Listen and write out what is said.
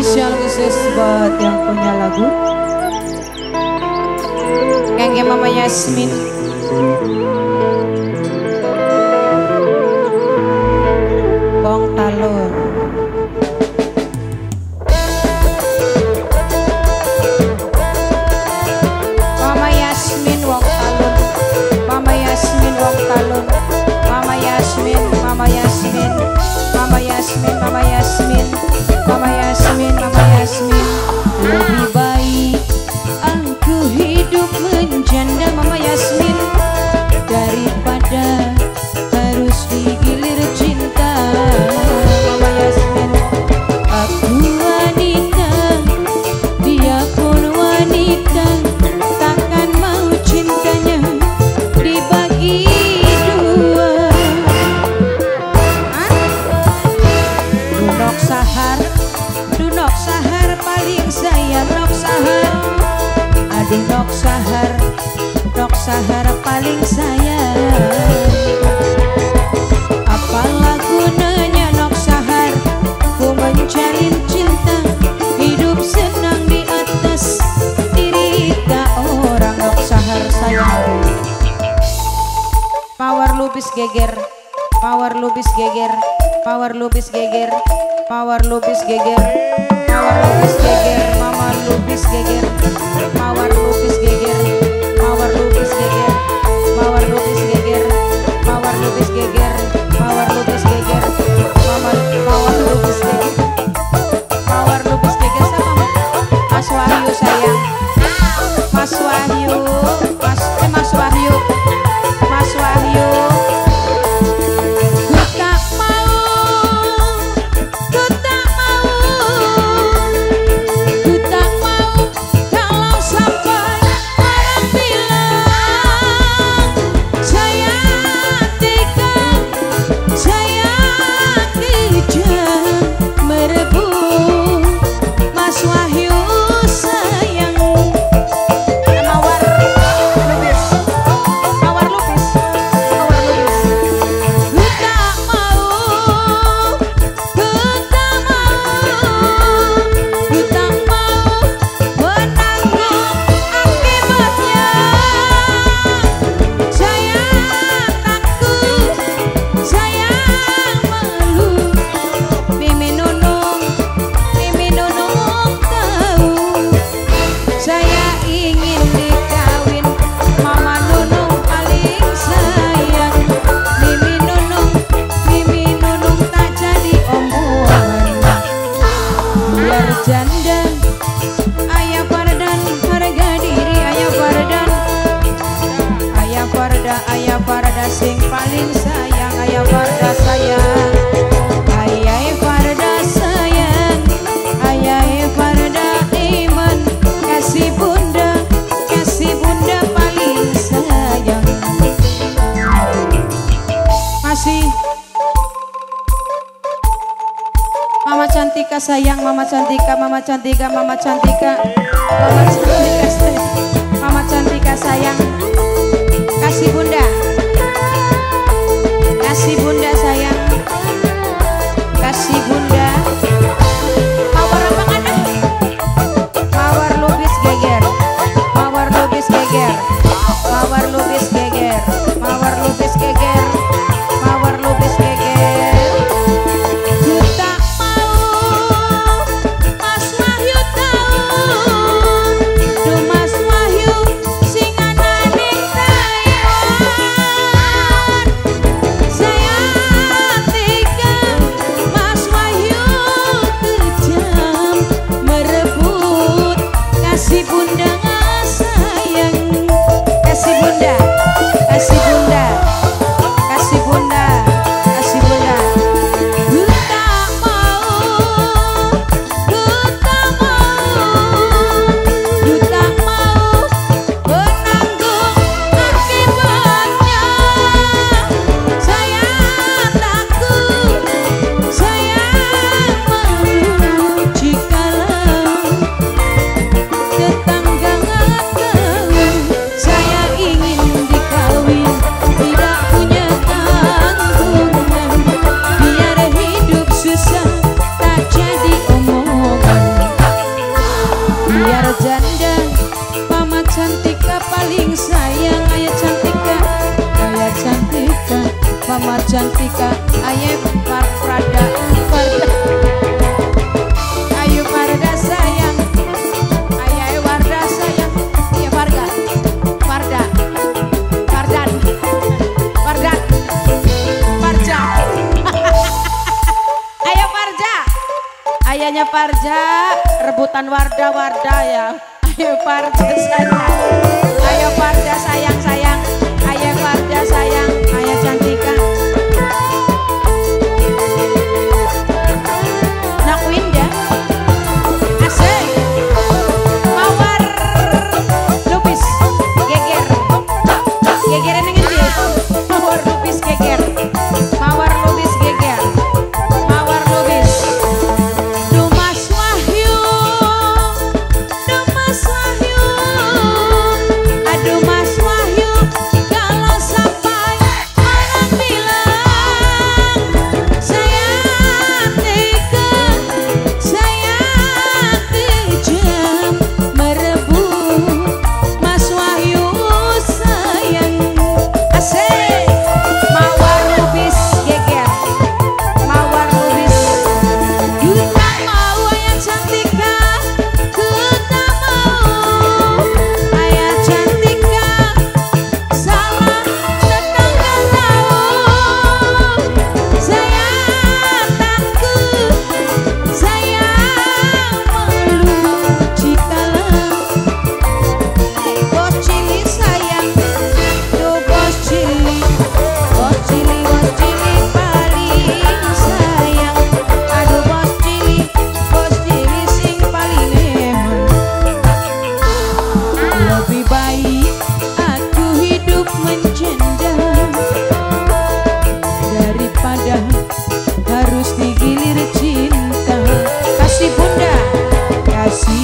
Spesial khusus buat yang punya lagu Kangge Mama Yasmin. Wong Talun. Mama Yasmin Wong Talun. Mama Yasmin Wong Talun. Mama Yasmin, Mama Yasmin, Mama Yasmin, Mama Yasmin, Mama Yasmin, Mama Yasmin. Lebih baik aku hidup menjanda Mama Yasmin daripada harus digilir cinta Mama Yasmin. Aku wanita, dia pun wanita, takkan mau cintanya dibagi dua. Dunok sahar, dunok sahar paling sayang nok sahar. Aduh nok sahar paling sayang. Apalah gunanya nok sahar, ku menjalin cinta, hidup senang di atas derita orang. Nok sahar sayang. Power lubis geger, power lubis geger, power lubis geger, power lubis geger, power lubis geger, mama lubis geger, power lubis geger, power lubis geger, power lubis geger, power lubis geger, power lubis geger, mama power lubis geger, power lubis geger sama Mas Wahyu sayang, Mas Wahyu, Mas Wahyu, Mas Wahyu. Janda Ayah Fardan harga diri Ayah Fardan, Ayah Farda, Ayah Farda sing paling sayang. Ayah Farda sayang, Ayah Farda sayang, Ayah Farda iman, kasih bunda paling sayang. Masih Mama Cantika sayang, Mama Cantika, Mama Cantika, Mama Cantika, Mama Cantika sayang, Mama Cantika sayang. Kasih bunda, kasih bunda sayang, kasih bunda. Power apa ada? Power lubis geger, power lubis geger, power lubis geger, power lubis geger, power lubis geger. Mama Cantika, ayo Farda, ayo Farda sayang, ayo Warda sayang, iya Farda, Fardan, Farja, ayo Farja, ayahnya Farja, rebutan Warda ya, ayo Farja sayang, ayo Farja sayang, ayo Farja sayang, ayo Cantika. Nak Winda, asik. Mawar lupis geger, geger ini ngendi? Mawar lupis geger, mawar lupis geger, mawar lupis. Dumas Wahyu, aduh Mas Wahyu, kalau sampai orang bilang saya tega, saya kejam merebut Mas Wahyu sayang. Asik. Mawar lupis geger, mawar lupis. Kita mau ayah Cantika, kita mau ayah Cantika. Salah tetangga tahu, saya takut, saya malu jikalau bos Cili sayang, tuh bos Cili paling sayang. Aduh bos Cili sing paling emang. Lebih baik aku hidup menjanda daripada harus digilir cinta. Kasih bunda, kasih